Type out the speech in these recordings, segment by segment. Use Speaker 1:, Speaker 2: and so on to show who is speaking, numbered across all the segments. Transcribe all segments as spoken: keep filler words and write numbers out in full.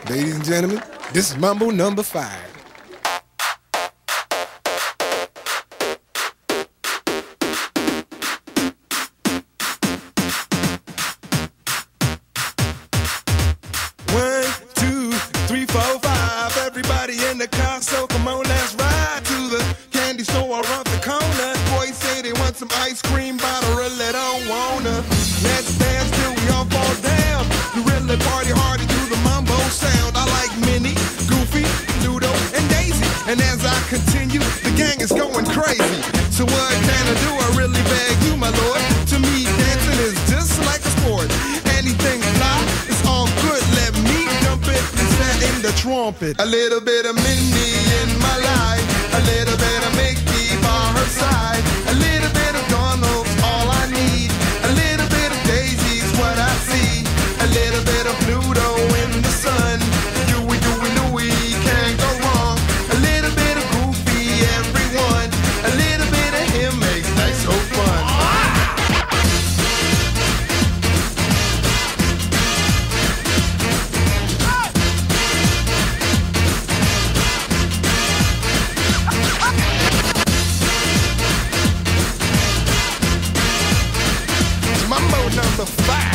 Speaker 1: Ladies and gentlemen, this is Mambo number five. One, two, three, four, five. Everybody in the car, so come on, let's ride to the candy store around the corner. Boys say they want some ice cream, but I really don't wanna. Let's dance till we all fall down. You really party hard to do the mambo sound. I like Minnie, Goofy, Ludo, and Daisy. And as I continue, the gang is going crazy. So what can I do? I really beg you, my lord. To me, dancing is just like a sport. Anything fly, it's all good. Let me jump it and set in the trumpet. A little bit of Minnie in my life, a little bit of Mickey by her side, a little bit of Donald's all I need, a little bit of Daisy's what I see, a little bit of Pluto in the sun. Dewey, Dewey, Louie, can't go wrong. A little bit of Goofy, everyone. A little bit of him makes life so fun. Mambo number five.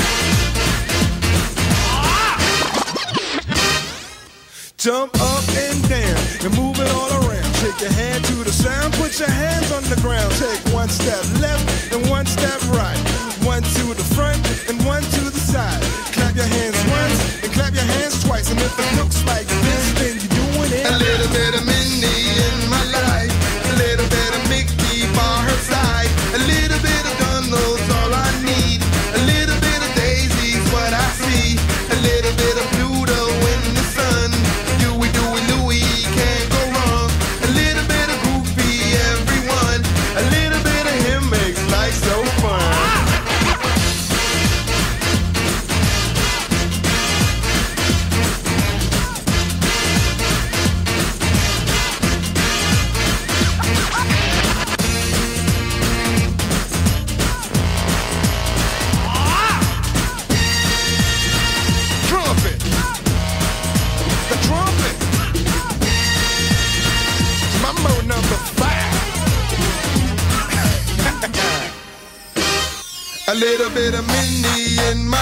Speaker 1: Jump up and down and move it all around. Shake your hand to the sound, put your hands on the ground. Take one step left and one step right. One to the front and one to the side. Clap your hands once and clap your hands twice. And if it looks like this, then you're doing it. A little bit of Minnie in my life, a little bit of Mickey by her side, a little bit of Donald's all I need, a little bit of Daisy's what I see, a little bit of Pluto in the sun. Dewey, Dewey, Louie, can't go wrong. A little bit of Goofy, everyone. A little bit of him makes life so fun. Trumpet. The trumpet. Mambo number five. A little bit of Minnie in my